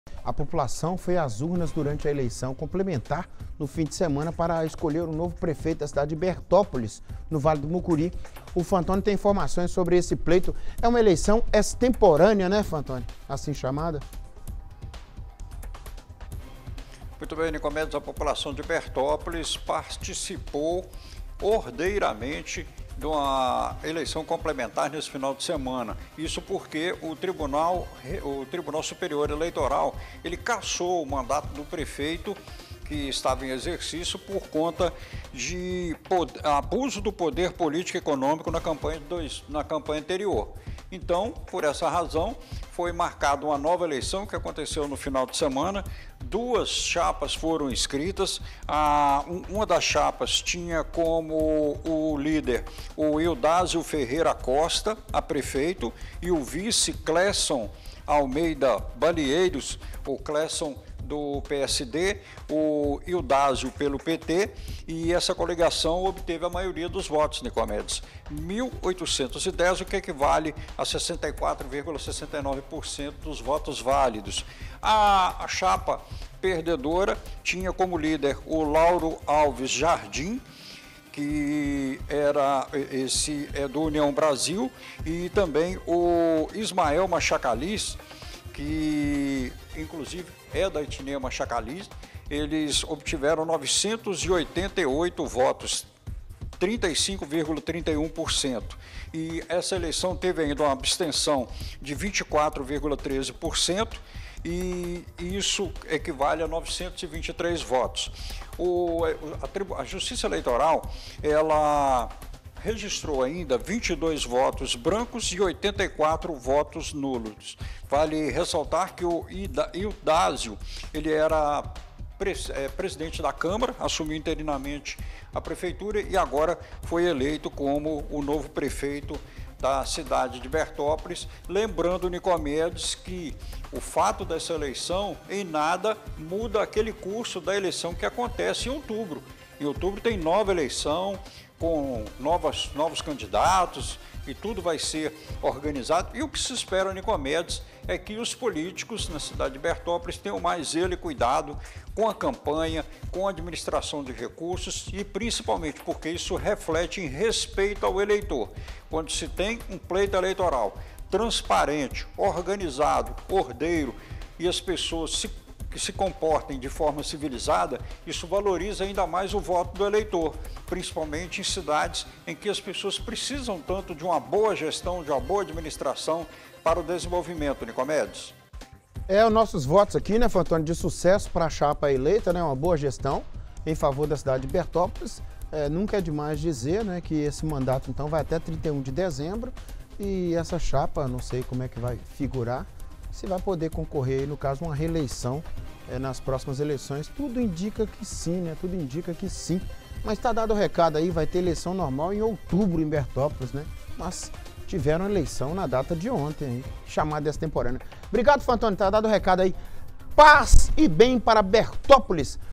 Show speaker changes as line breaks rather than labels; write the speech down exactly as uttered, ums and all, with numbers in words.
A população foi às urnas durante a eleição complementar no fim de semana para escolher o novo prefeito da cidade de Bertópolis, no Vale do Mucuri. O Fantoni tem informações sobre esse pleito. É uma eleição extemporânea, né, Fantoni? Assim chamada?
Muito bem, Nicomedes, a população de Bertópolis participou ordeiramente de uma eleição complementar nesse final de semana. Isso porque o Tribunal, o Tribunal Superior Eleitoral, ele cassou o mandato do prefeito que estava em exercício por conta de poder, abuso do poder político e econômico na campanha, dois, na campanha anterior. Então, por essa razão, foi marcada uma nova eleição que aconteceu no final de semana. Duas chapas foram inscritas. A, uma das chapas tinha como o líder o Ildásio Ferreira Costa, a prefeito, e o vice Clesson Almeida Balieiros, o Clesson do P S D, o Ildásio pelo P T, e essa coligação obteve a maioria dos votos, Nicomedes. mil oitocentos e dez, o que equivale a sessenta e quatro vírgula sessenta e nove por cento dos votos válidos. A, a chapa perdedora tinha como líder o Lauro Alves Jardim, que era esse é do União Brasil, e também o Ismael Machacalis, que inclusive é da etnia Machacalis. Eles obtiveram novecentos e oitenta e oito votos, trinta e cinco vírgula trinta e um por cento. E essa eleição teve ainda uma abstenção de vinte e quatro vírgula treze por cento, e isso equivale a novecentos e vinte e três votos. O, a, a Justiça Eleitoral, ela registrou ainda vinte e dois votos brancos e oitenta e quatro votos nulos. Vale ressaltar que o Ildásio, ele era presidente da Câmara, assumiu interinamente a prefeitura e agora foi eleito como o novo prefeito da cidade de Bertópolis. Lembrando, Nicomedes, que o fato dessa eleição em nada muda aquele curso da eleição que acontece em outubro. Em outubro tem nova eleição, com novas, novos candidatos, e tudo vai ser organizado. E o que se espera, Nicomedes, é que os políticos na cidade de Bertópolis tenham mais zelo e cuidado com a campanha, com a administração de recursos, e principalmente porque isso reflete em respeito ao eleitor. Quando se tem um pleito eleitoral transparente, organizado, ordeiro, e as pessoas se que se comportem de forma civilizada, isso valoriza ainda mais o voto do eleitor, principalmente em cidades em que as pessoas precisam tanto de uma boa gestão, de uma boa administração para o desenvolvimento, Nicomedes.
É, os nossos votos aqui, né, Fantoni, de sucesso para a chapa eleita, né, uma boa gestão em favor da cidade de Bertópolis. É, nunca é demais dizer, né, que esse mandato, então, vai até trinta e um de dezembro, e essa chapa, não sei como é que vai figurar, se vai poder concorrer, no caso, uma reeleição é, nas próximas eleições. Tudo indica que sim, né? Tudo indica que sim. Mas está dado o recado aí, vai ter eleição normal em outubro em Bertópolis, né? Mas tiveram eleição na data de ontem, hein? Chamada extemporânea. Obrigado, Fantoni, tá dado o recado aí. Paz e bem para Bertópolis.